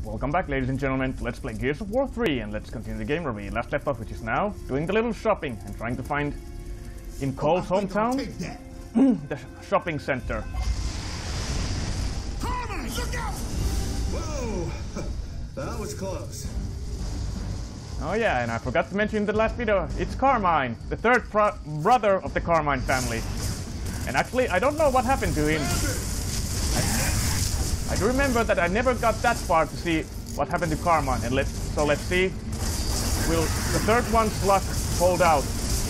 Welcome back, ladies and gentlemen. Let's play Gears of War 3 and let's continue the game where we last left off, which is now doing the little shopping and trying to find in Cole's hometown the shopping center. Carmine, look out! Whoa! That was close. Oh yeah, and I forgot to mention in the last video, it's Carmine, the third brother of the Carmine family. And actually, I don't know what happened to him. I do remember that I never got that far to see what happened to Carmine. And let's see, will the third one's luck hold out?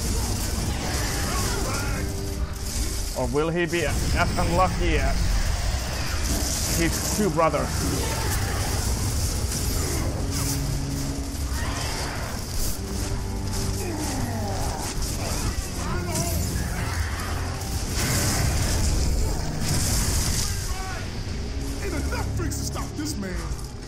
Or will he be as unlucky as his two brothers? To stop this man.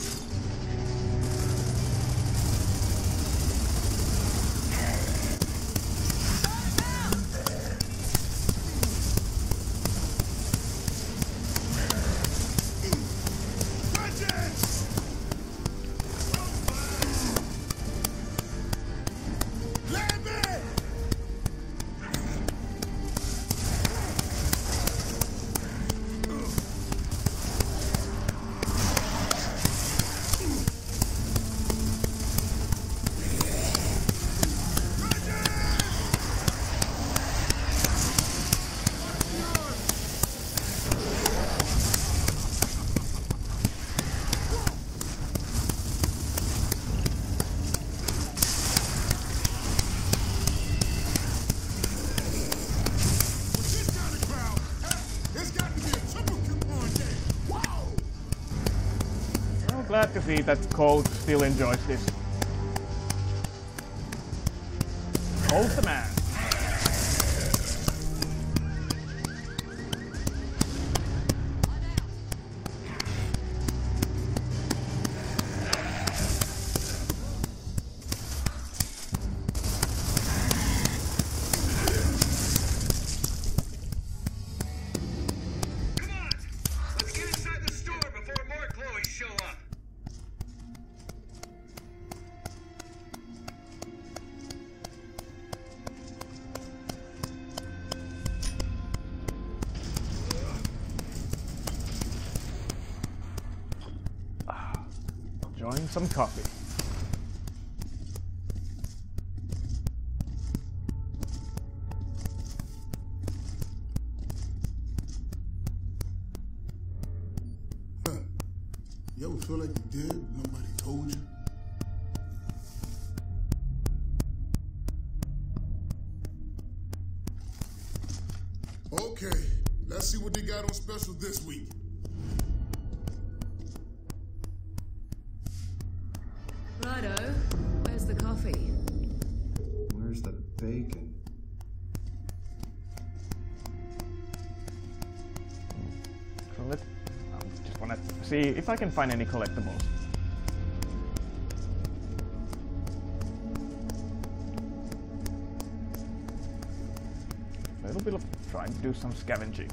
Glad to see that Cole still enjoys this. Cole's the man. Enjoying some coffee. You ever feel like you did? Nobody told you? Okay, let's see what they got on special this week. Righto, where's the coffee? Where's the bacon? So let's just wanna see if I can find any collectibles. A little bit of trying to do some scavenging.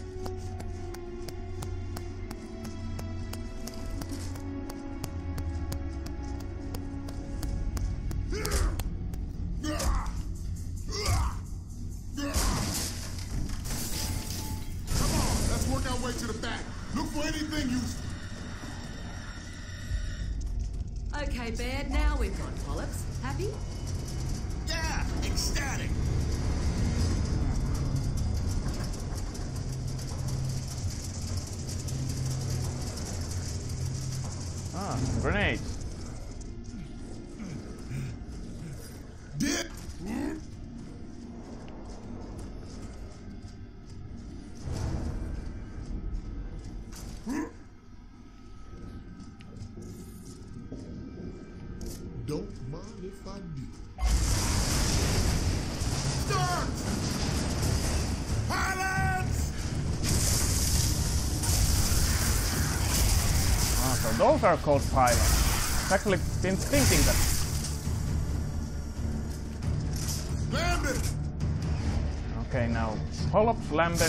To the back. Look for anything useful. Okay, Bear, now we've got polyps. Happy? Yeah, ecstatic. Ah, grenades. Dip. Don't mind if I do. Start! Pilots! Ah, so those are called pilots. I've actually been thinking that. Landing! Okay, now pull-ups, Lambent.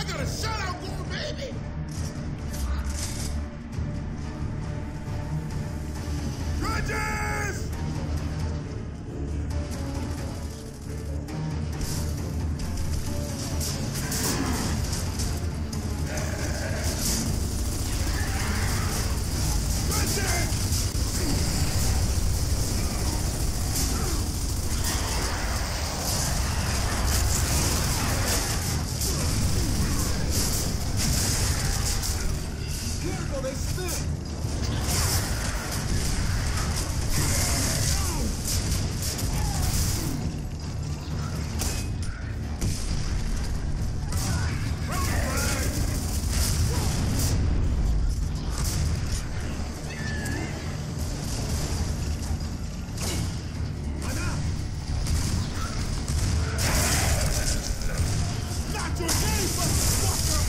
I got a shutout going, baby! Grudges! Careful, they spin! Not your game, motherfucker!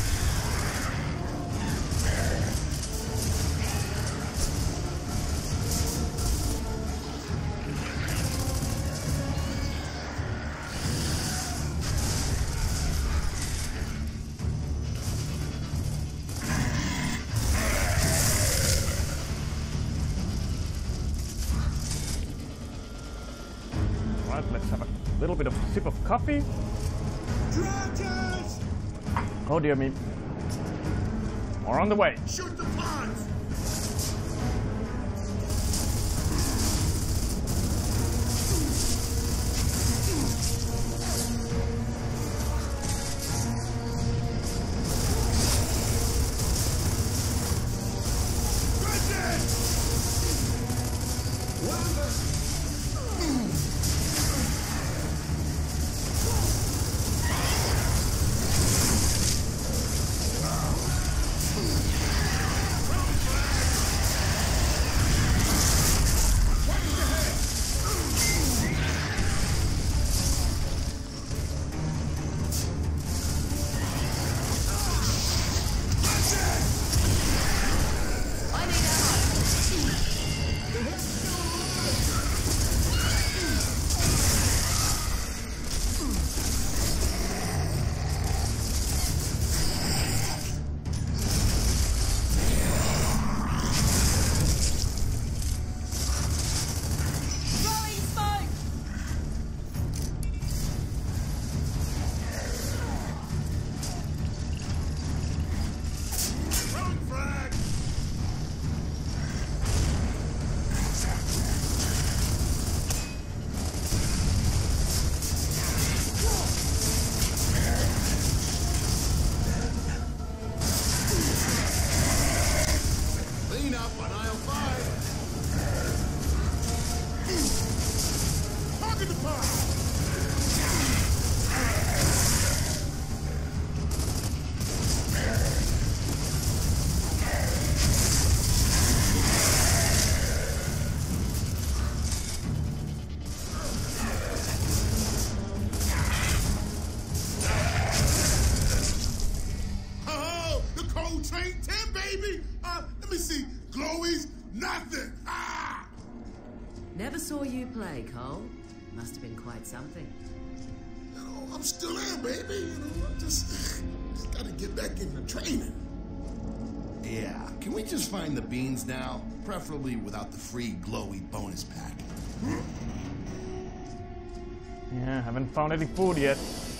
Right, let's have a little bit of sip of coffee. Grudges! Oh dear me. More on the way. Shoot the ponds! I need ammo. Throwing smoke! Throwing frag! Clean up on aisle 5. Target the pile! Oh, the cold train 10, baby! Let me see. Glowies, nothing! Ah! Never saw you play, Cole. Must have been quite something. You know, I'm still there, baby. You know, I just gotta get back into training. Yeah, can we just find the beans now? Preferably without the free glowy bonus pack. Yeah, haven't found any food yet.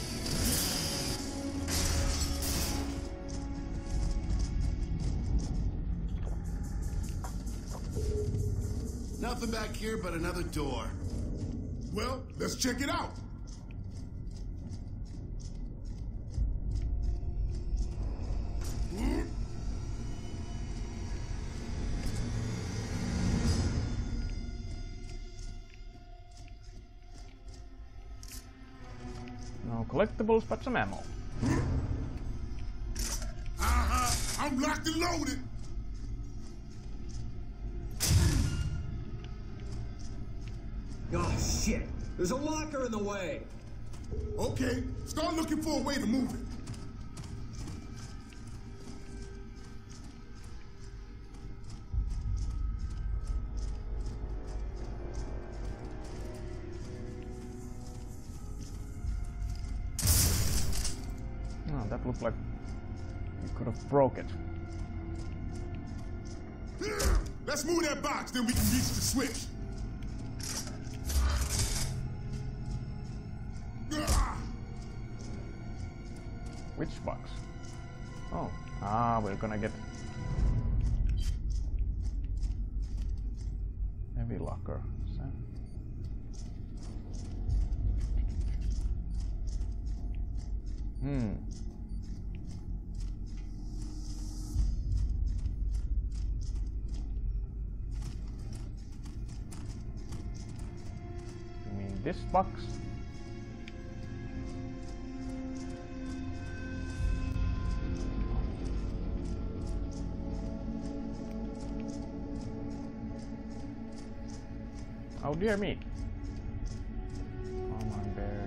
Nothing back here but another door. Well, let's check it out. No collectibles, but some ammo. I'm locked and loaded. Oh, shit! There's a locker in the way! Okay, start looking for a way to move it. Oh, that looked like You could have broke it. Let's move that box, then we can reach the switch. Which box? Oh, we're gonna get heavy locker. You mean this box? Oh dear me. Oh my bird.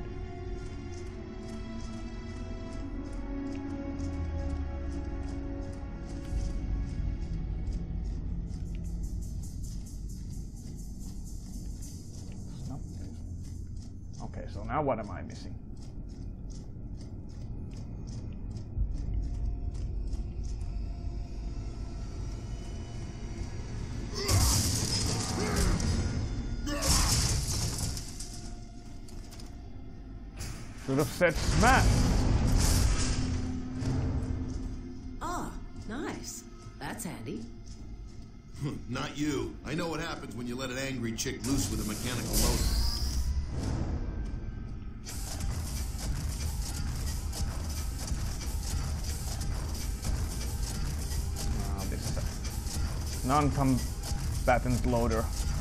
Snap. Okay, so now what am I missing? Should have said smash. Oh, nice. That's handy. Not you. I know what happens when you let an angry chick loose with a mechanical loader. Oh, this is a non-combatant loader.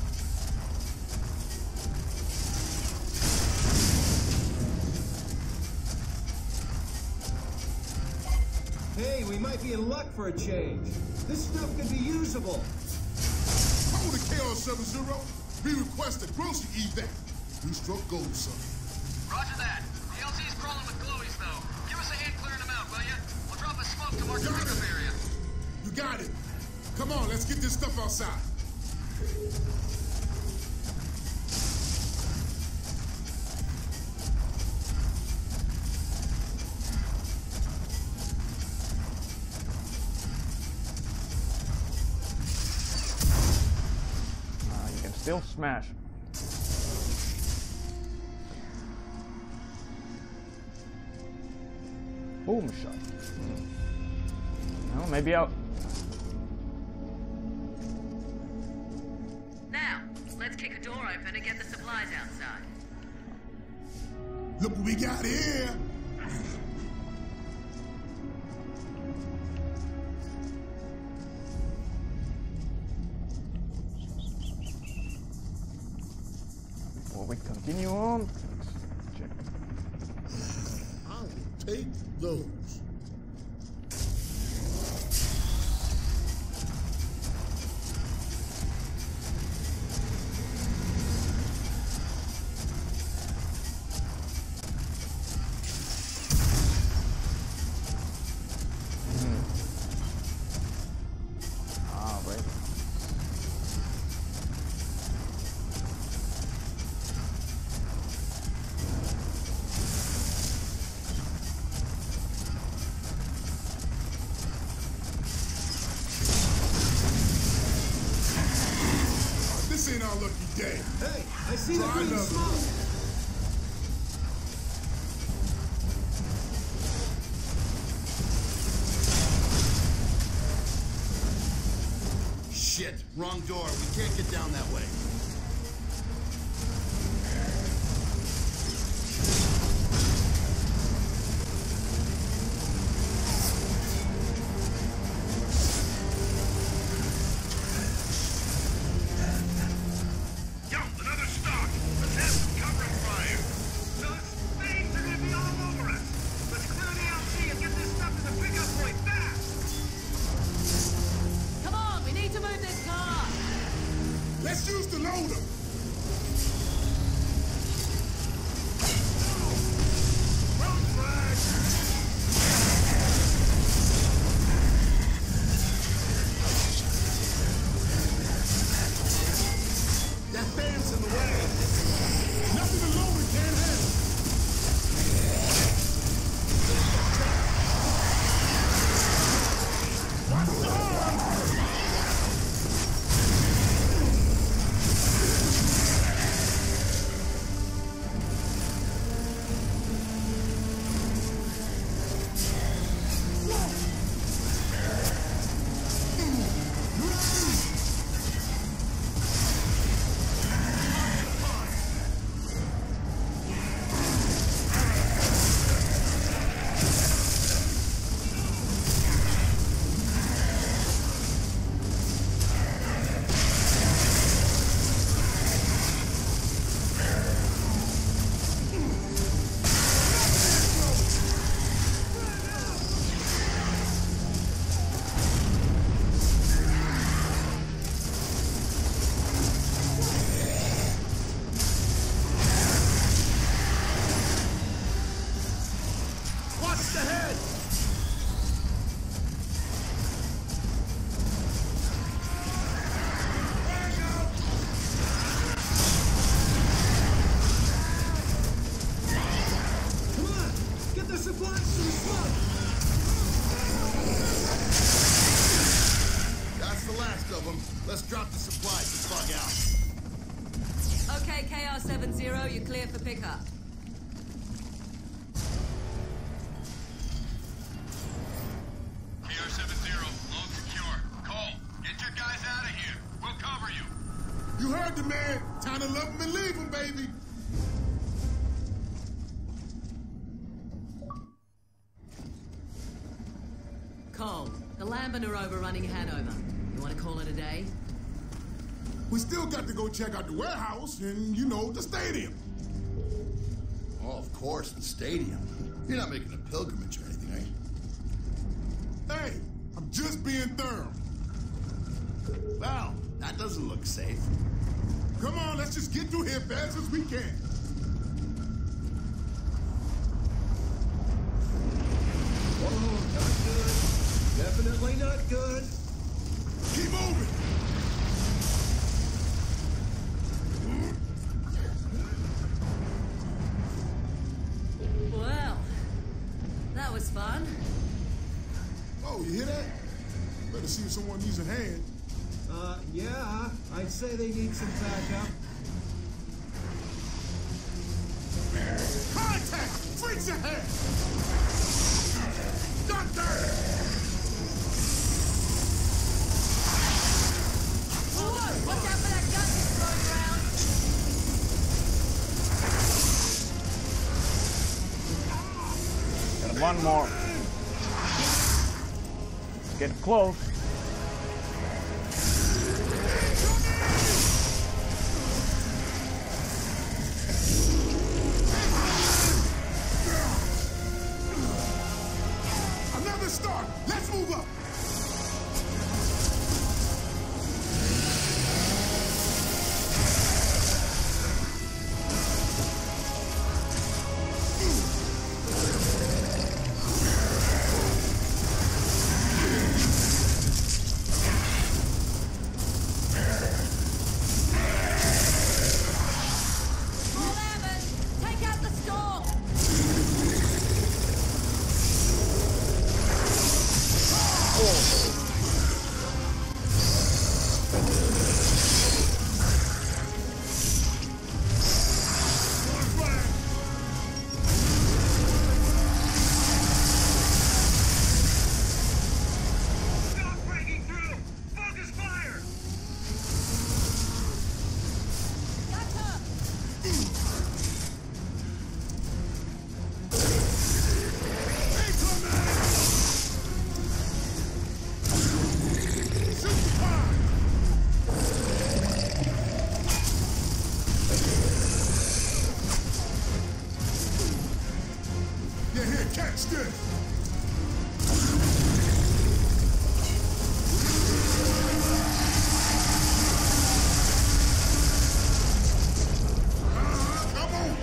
Hey, we might be in luck for a change. This stuff could be usable. Hold the KR-70. We request a grocery evac. We struck gold, son. Roger that. The LZ's crawling with glowies, though. Give us a hand clearing them out, will ya? We'll drop a smoke to mark the pickup area. You got it. Come on, let's get this stuff outside. Still smash. Boom shot. Well, maybe I'll... Now, let's kick a door open and get the supplies outside. Look what we got here. Before we continue on, let's check. I'll take those. This ain't our lucky day. Hey, I see the Try green another. smoke. Shit, wrong door. We can't get down that way. Yo, another stock. Let's have some cover fire. Those things are gonna be all over us. Let's clear the LC and get this stuff to the pickup point fast. Come on, we need to move this car. Let's use the loader. Road flag. That band's in the way. Nothing the loader can't handle. Tower 7-0, you're clear for pickup. Tower 7-0, load secure. Cole, get your guys out of here. We'll cover you. You heard the man. Time to love him and leave him, baby. Cole, the Lambent are overrunning Hanover. You want to call it a day? We still got to go check out the warehouse and, you know, the stadium. Oh, of course, the stadium. You're not making a pilgrimage or anything, are you? Hey, I'm just being thorough. Well, that doesn't look safe. Come on, let's just get through here fast as we can. Oh, not good. Definitely not good. Keep moving. Well, that was fun. Oh, you hear that? Better see if someone needs a hand. Yeah, I'd say they need some backup. Contact! Freaks ahead! Doctor! Whoa! Watch out for that gun that's throwing around. Got one more. Get close. Another start! Let's move up! Catch this! Come on!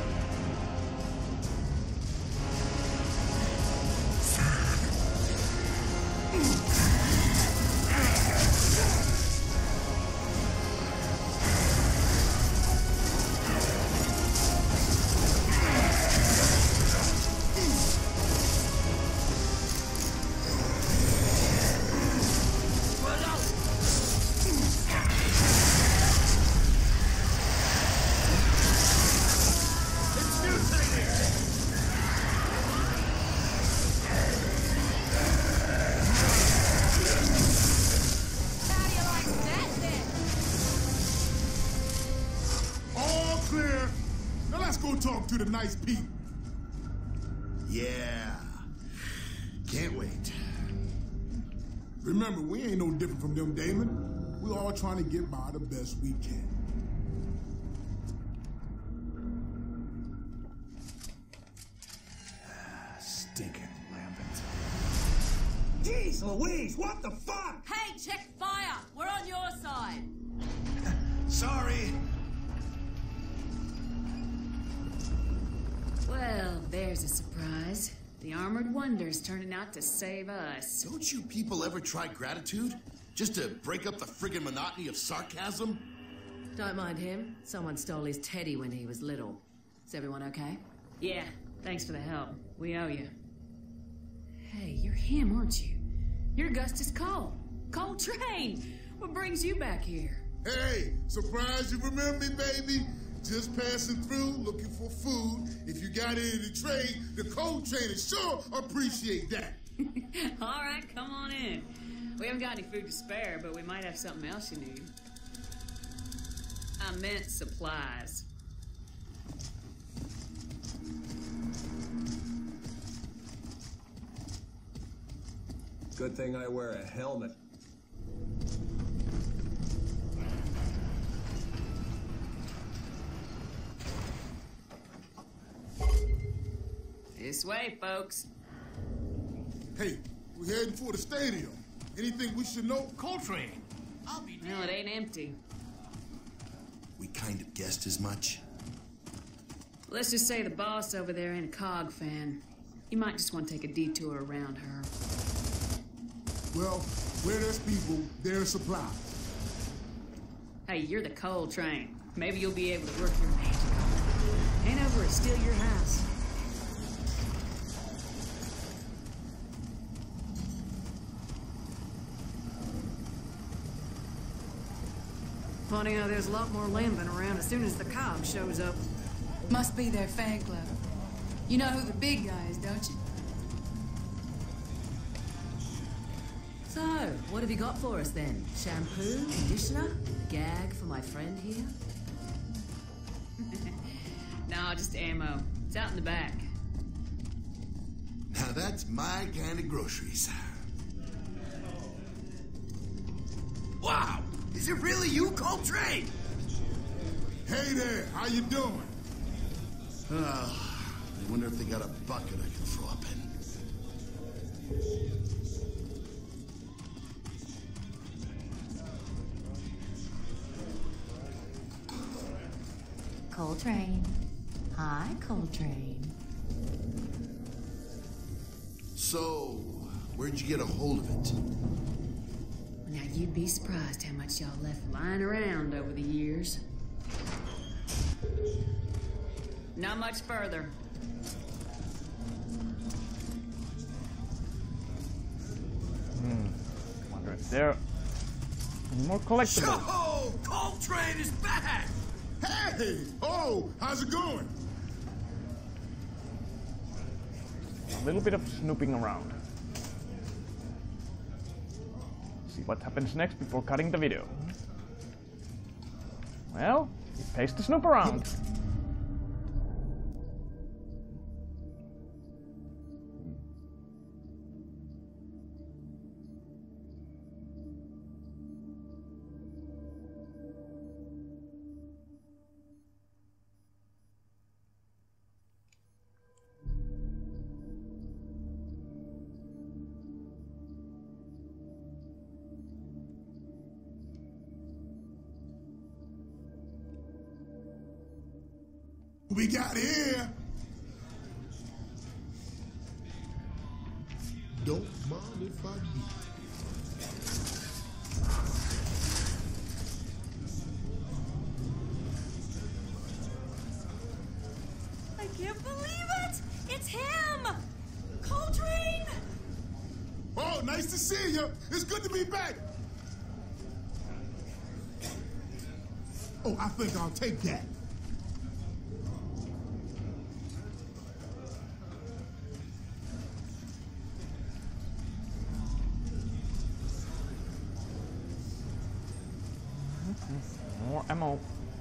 Go talk to the nice people. Yeah. Can't wait. Remember, we ain't no different from them, Damon. We're all trying to get by the best we can. Stinking Lambent. Jeez Louise, what the fuck? Hey, check fire! We're on your side! Sorry. Well, there's a surprise. The Armored Wonder's turning out to save us. Don't you people ever try gratitude? Just to break up the friggin' monotony of sarcasm? Don't mind him. Someone stole his teddy when he was little. Is everyone okay? Yeah, thanks for the help. We owe you. Hey, you're him, aren't you? You're Augustus Cole. Cole Train! What brings you back here? Hey, surprised you remember me, baby? Just passing through, looking for food. If you got any to trade, the cold trainers sure appreciate that. All right, come on in. We haven't got any food to spare, but we might have something else you need. I meant supplies. Good thing I wear a helmet. This way, folks. Hey, we're heading for the stadium. Anything we should know? Coltrane! I'll be Well, it ain't empty. We kind of guessed as much. Let's just say the boss over there ain't a COG fan. You might just want to take a detour around her. Well, where there's people, there's supplies. Hey, you're the coal train. Maybe you'll be able to work your magic. Ain't over to steal your house. Funny how there's a lot more lambing around as soon as the COG shows up. Must be their fan club. You know who the big guy is, don't you? So, what have you got for us then? Shampoo? Conditioner? Gag for my friend here? No, just ammo. It's out in the back. Now that's my kind of groceries. Wow! Is it really you, Coltrane? Hey there, how you doing? I wonder if they got a bucket I can throw up in. Coltrane. Hi, Coltrane. So, where'd you get a hold of it? Now, you'd be surprised how much y'all left lying around over the years. Not much further. Wonder if there are more collectibles. Oh, Coltrane is back! Hey! Oh, how's it going? A little bit of snooping around. See what happens next before cutting the video. Well, it pays to snoop around. We got here. Don't mind if I do. I can't believe it! It's him! Coltrane! Oh, nice to see you. It's good to be back. Oh, I think I'll take that. More ammo.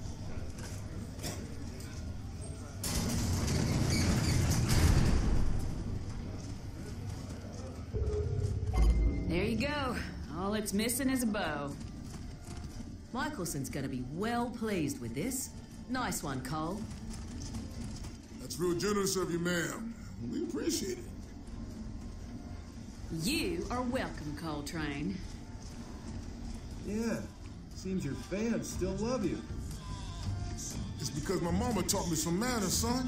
There you go. All it's missing is a bow. Michelson's gonna be well pleased with this. Nice one, Cole. That's real generous of you, ma'am. We appreciate it. You are welcome, Coltrane. Yeah, seems your fans still love you. It's because my mama taught me some manners, son.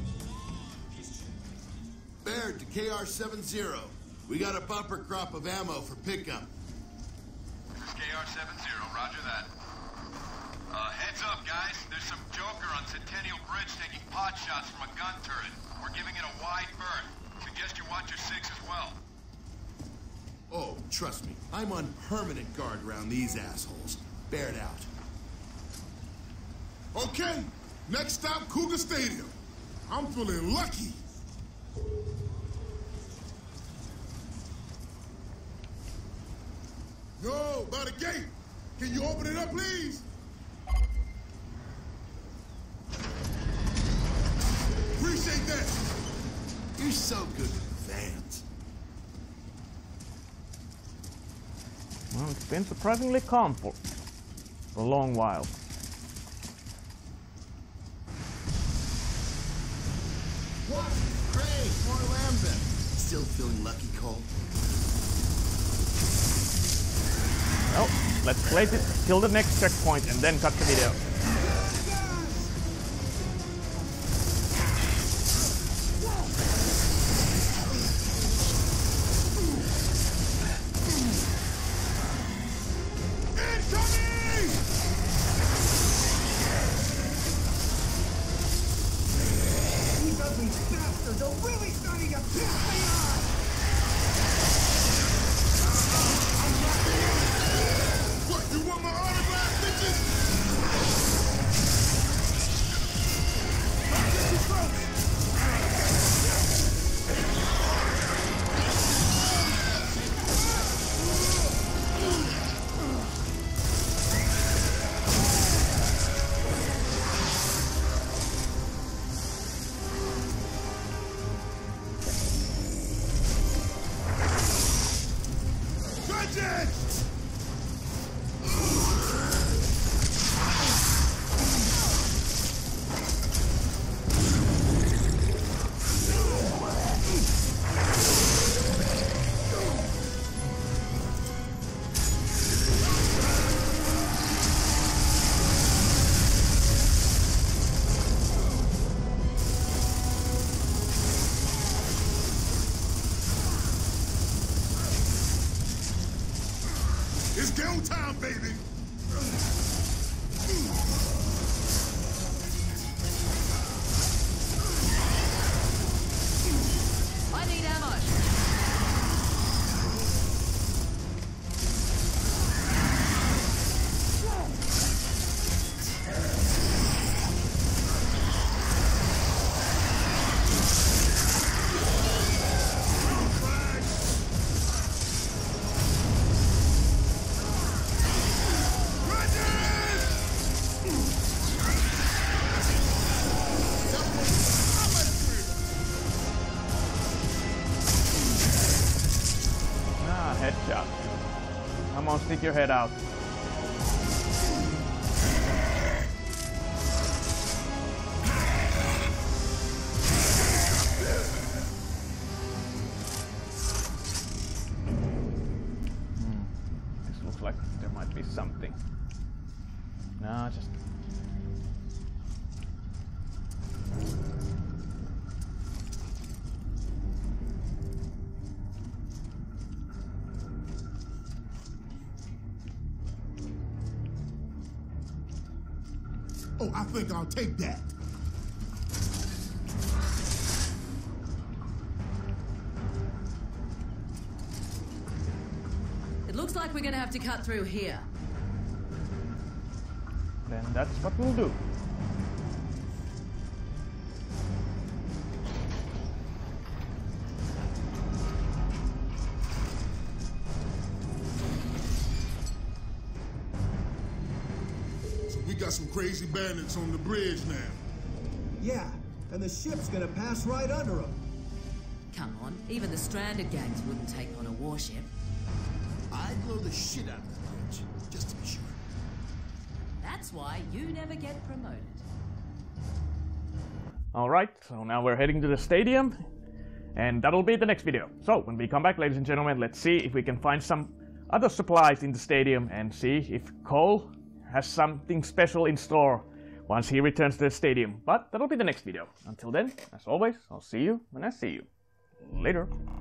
Baird to KR-70. We got a bumper crop of ammo for pickup. This is KR-70, roger that. Heads up, guys. There's some joker on Centennial Bridge taking pot shots from a gun turret. We're giving it a wide berth. Suggest you watch your six as well. Oh, trust me, I'm on permanent guard around these assholes. Baird out. Okay, Next stop, Cougar Stadium. I'm feeling lucky. Yo, by the gate. Can you open it up, please? Appreciate that. You're so good with fans. Well, it's been surprisingly calm for a long while. What? Great, more lambda. Still feeling lucky, Cole? Well, let's place it till the next checkpoint and then cut the video. It's go time, baby. I need ammo. Headshot. Come on, stick your head out. This looks like there might be something. No, just... Oh, I think I'll take that. It looks like we're gonna have to cut through here. Then that's what we'll do. We got some crazy bandits on the bridge now. Yeah, and the ship's gonna pass right under them. Come on, even the stranded gangs wouldn't take on a warship. I'd blow the shit out of the bridge, just to be sure. That's why you never get promoted. Alright, so now we're heading to the stadium, and that'll be the next video. So, when we come back, ladies and gentlemen, let's see if we can find some other supplies in the stadium and see if Cole has something special in store once he returns to the stadium. But that'll be the next video. Until then, as always, I'll see you when I see you. Later.